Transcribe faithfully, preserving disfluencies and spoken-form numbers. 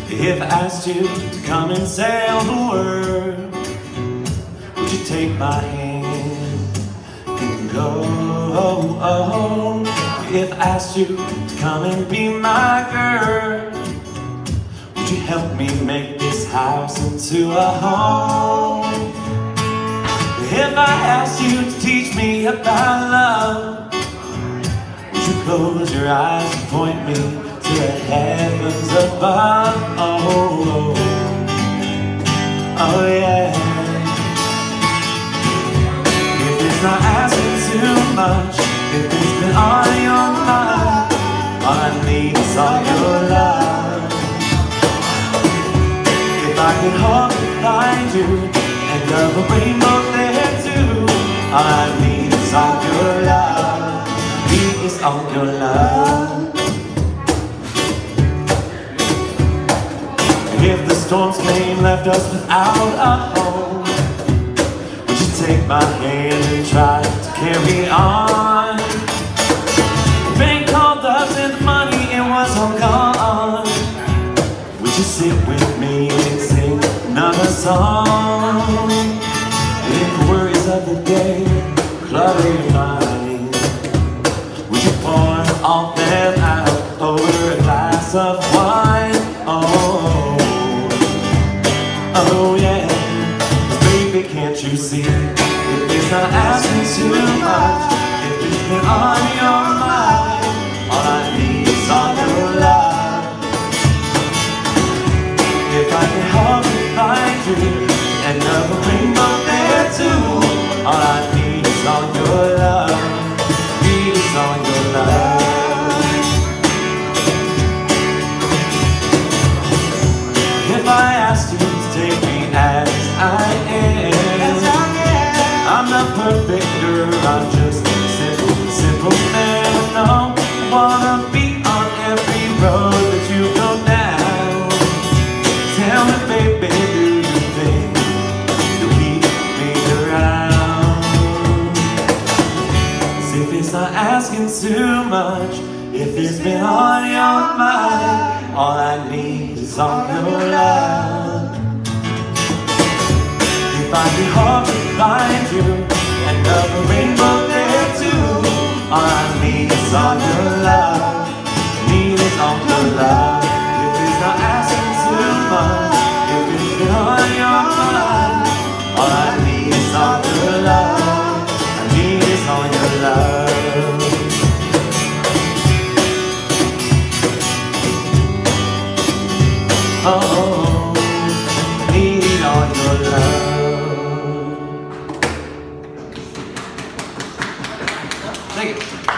If I asked you to come and sail the world, would you take my hand and go? If I asked you to come and be my girl, would you help me make this house into a home? If I asked you to teach me about love, would you close your eyes and point me to the heavens above? Oh, oh, oh yeah. If it's not asking too much, if it's been on your mind, all I need is all your love. If I could hope to find you and love a rainbow there too, all I need is all your love. Need is all your love. If the storms came, left us without a home, would you take my hand and try to carry on? The bank called us and the money, it was all gone. Would you sit with me and sing another song? If the worries of the day clutter your mind, would you pour all them out over a glass of wine? Oh, oh yeah, 'cause baby, can't you see? If it's not asking too much, if it's been on your mind, all I need is all your love. If I can help you find you and love a rainbow there too, all I need is all your love. Need is all your love. If I asked you to take me as I am, I'm not perfect, girl, I'm just a simple, simple man. No, I wanna be on every road that you go down. Tell me, baby, do you think you'll keep me around? 'Cause if it's not asking too much, if it's been on your mind, all I need is all your love. If I could hope to find you and love a rainbow there too, all I need is all your love. Need is all your love. If it's not asking too much, if it's been on your mind, all I need is all your love. I need is all your love. Oh, need all your love. Thank you.